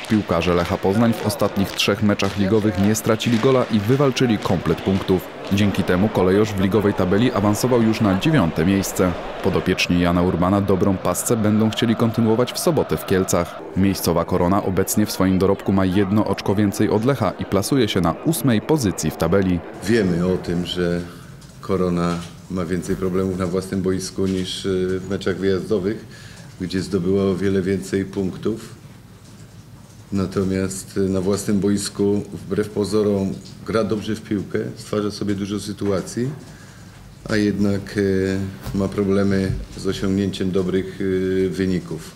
Piłkarze Lecha Poznań w ostatnich 3 meczach ligowych nie stracili gola i wywalczyli komplet punktów. Dzięki temu kolejorz w ligowej tabeli awansował już na 9. miejsce. Podopieczni Jana Urbana dobrą pasce będą chcieli kontynuować w sobotę w Kielcach. Miejscowa Korona obecnie w swoim dorobku ma 1 oczko więcej od Lecha i plasuje się na 8. pozycji w tabeli. Wiemy o tym, że Korona ma więcej problemów na własnym boisku niż w meczach wyjazdowych, gdzie zdobyła o wiele więcej punktów. Natomiast na własnym boisku, wbrew pozorom, gra dobrze w piłkę, stwarza sobie dużo sytuacji, a jednak ma problemy z osiągnięciem dobrych wyników.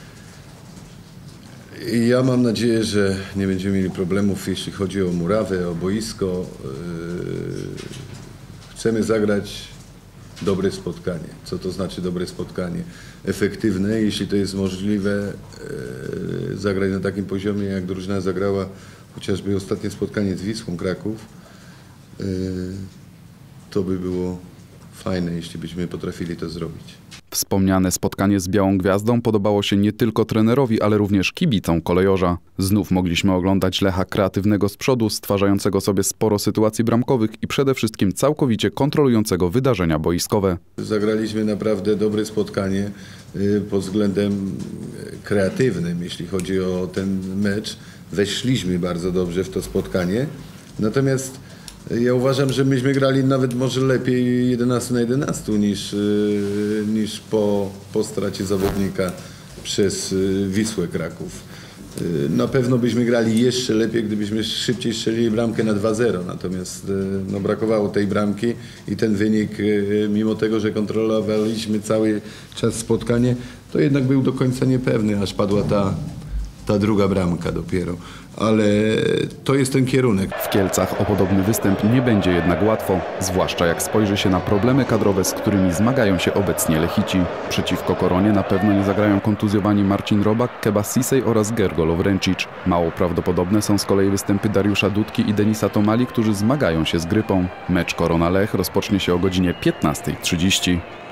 I ja mam nadzieję, że nie będziemy mieli problemów, jeśli chodzi o murawę, o boisko. Chcemy zagrać dobre spotkanie. Co to znaczy dobre spotkanie? Efektywne, jeśli to jest możliwe, zagrać na takim poziomie, jak drużyna zagrała chociażby ostatnie spotkanie z Wisłą Kraków. To by było fajne, jeśli byśmy potrafili to zrobić. Wspomniane spotkanie z Białą Gwiazdą podobało się nie tylko trenerowi, ale również kibicom kolejorza. Znów mogliśmy oglądać Lecha kreatywnego z przodu, stwarzającego sobie sporo sytuacji bramkowych i przede wszystkim całkowicie kontrolującego wydarzenia boiskowe. Zagraliśmy naprawdę dobre spotkanie pod względem kreatywnym, jeśli chodzi o ten mecz. Weszliśmy bardzo dobrze w to spotkanie, natomiast ja uważam, że myśmy grali nawet może lepiej 11 na 11 niż po stracie zawodnika przez Wisłę Kraków. Na pewno byśmy grali jeszcze lepiej, gdybyśmy szybciej strzelili bramkę na 2-0, natomiast brakowało tej bramki i ten wynik, mimo tego, że kontrolowaliśmy cały czas spotkanie, to jednak był do końca niepewny, aż padła ta druga bramka dopiero. Ale to jest ten kierunek. W Kielcach o podobny występ nie będzie jednak łatwo, zwłaszcza jak spojrzy się na problemy kadrowe, z którymi zmagają się obecnie Lechici. Przeciwko Koronie na pewno nie zagrają kontuzjowani Marcin Robak, Keba Sisej oraz Gergolo Wręcic. Mało prawdopodobne są z kolei występy Dariusza Dudki i Denisa Tomali, którzy zmagają się z grypą. Mecz Korona Lech rozpocznie się o godzinie 15:30.